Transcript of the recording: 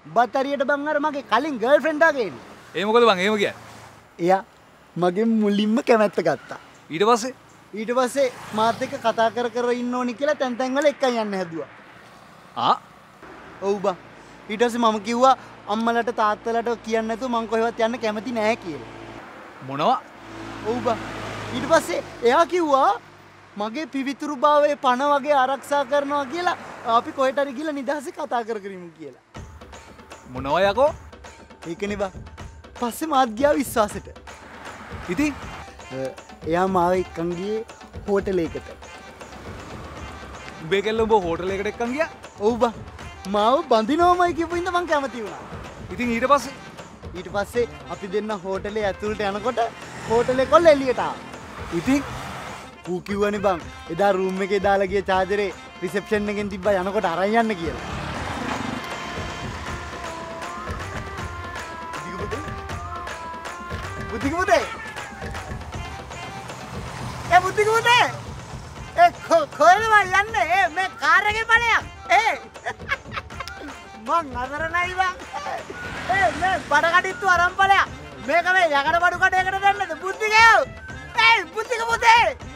උඹත් හරියට බං අර මගේ කලින් ගර්ල්ෆ්‍රෙන්ඩ් ආගේ එන්නේ. ඒ මොකද බං එහෙම කියන්නේ? එයා මගෙන් මුලින්ම කැමැත්ත ගත්තා. ඊට පස්සේ මාත් එක්ක කතා කර කර ඉන්න ඕනි කියලා තැන් තැන් වල එකයි යන්න හැදුවා. ඔව් බං. ඊට පස්සේ මම කිව්වා අම්මලට තාත්තලට කියන්නේ නැතුව මං කොහෙවත් යන්න කැමති නැහැ කියලා. මොනවා? ඔව් බං. ඊට පස්සේ එයා කිව්වා මගේ පිවිතුරු භාවයේ පණ වගේ ආරක්ෂා කරනවා කියලා අපි කොහෙට හරි ගිහලා නිදහසේ කතා කර කරිමු කියලා. මොනවා යකෝ? ඒකනේ බං. පස්සේ මාත් ගියා විශ්වාසෙට. ඉතින් එයා මාව එක්කන් ගියේ හෝටලයකට. උඹේ කෙල්ල උඹ හෝටලයකට එක්කන් ගියා? ඔව් බං. මාව බඳිනවමයි කියපු ඉඳ මං කැමති වුණා. ඉතින් ඊට පස්සේ අපි දෙන්න හෝටලේ ඇතුළට යනකොට හෝටලේ කොල්ල එළියට ආවා. ඉතින් ඌ කිව්වනේ බං එදා රූම් එකේ දාලා ගිය චාර්ජරේ රිසෙප්ෂන් එකෙන් තිබ්බා යනකොට අරන් යන්න කියලා. බුද්ධික පුතේ බුද්ධික පුතේ කොහෙද යන්නේ මේ කාර් එකේ ඵලයක් මං අතරණයි බං මේ බඩ කඩਿੱතු අරන් ඵලයක් මේක මේ යකඩ බඩු කඩේකට දෙන්නද බුද්ධිකේ බුද්ධික පුතේ